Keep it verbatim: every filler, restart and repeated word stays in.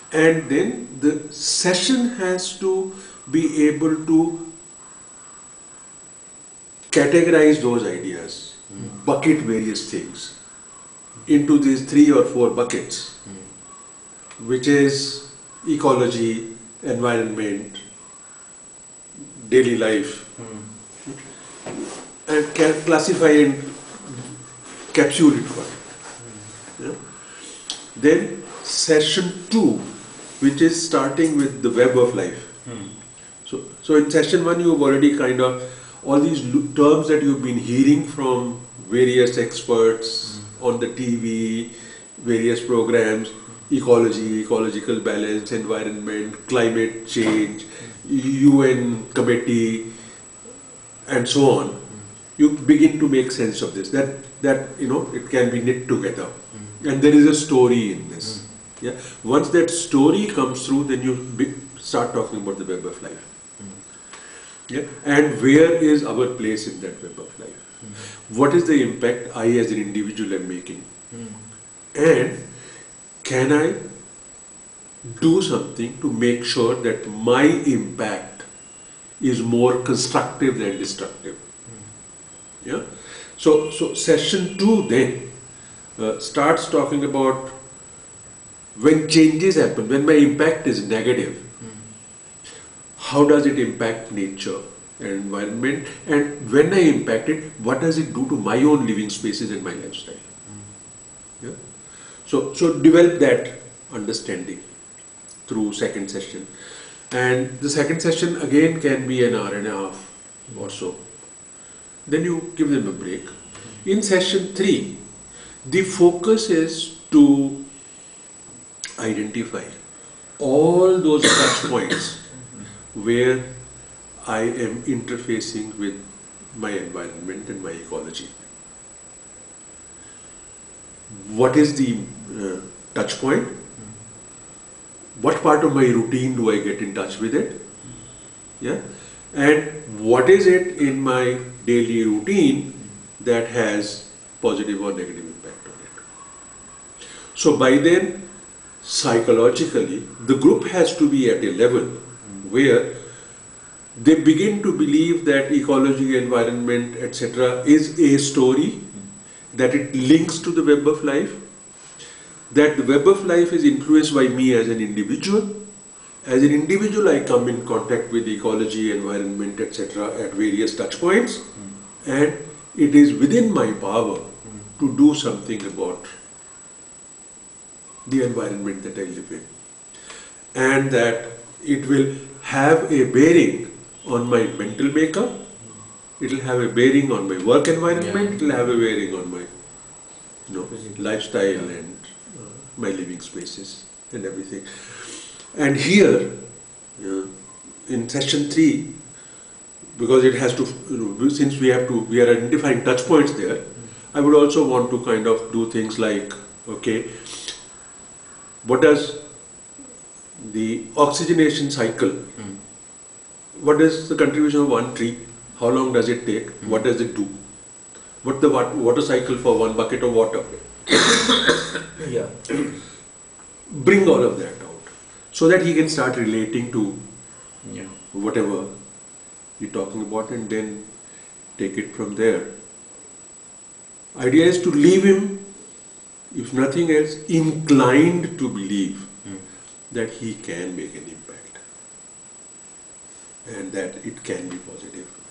And then the session has to be able to categorize those ideas, mm. bucket various things into these three or four buckets, mm. which is ecology, environment, daily life, mm. and can classify and capsule it for it. Mm. Yeah? Then session two, which is starting with the web of life. Hmm. So, so in session one, you've already kind of, all these terms that you've been hearing from various experts hmm. on the T V, various programs, ecology, ecological balance, environment, climate change, U N committee, and so on. Hmm. You begin to make sense of this. That, that you know, it can be knit together. Hmm. And there is a story in this. Hmm. Yeah. Once that story comes through, then you be, start talking about the web of life. Mm. Yeah. And where is our place in that web of life? Mm. What is the impact I as an individual am making? Mm. And can I do something to make sure that my impact is more constructive than destructive? Mm. Yeah. So, so session two then uh, starts talking about when changes happen, when my impact is negative, mm. how does it impact nature and environment? And when I impact it, what does it do to my own living spaces and my lifestyle? Mm. Yeah? So, so develop that understanding through second session. And the second session again can be an hour and a half or so. Then you give them a break. In session three, the focus is to identify all those touch points where I am interfacing with my environment and my ecology. What is the uh, touch point? What part of my routine do I get in touch with it? Yeah, and what is it in my daily routine that has positive or negative impact on it? So by then, psychologically, the group has to be at a level where they begin to believe that ecology, environment, et cetera is a story, that it links to the web of life, that the web of life is influenced by me as an individual. As an individual, I come in contact with ecology, environment, et cetera at various touch points, and it is within my power to do something about the environment that I live in, and that it will have a bearing on my mental makeup, it will have a bearing on my work environment, yeah. It will have a bearing on my you know, lifestyle yeah. and uh, my living spaces and everything. And here, uh, in session three, because it has to, you know, since we have to, we are identifying touch points there, mm. I would also want to kind of do things like, okay, what does the oxygenation cycle, mm. what is the contribution of one tree, how long does it take, mm. what does it do, what the water cycle for one bucket of water, yeah, bring all of that out, so that he can start relating to yeah. whatever you're talking about, and then take it from there. Idea is to leave him, if nothing else, inclined to believe mm. that he can make an impact and that it can be positive.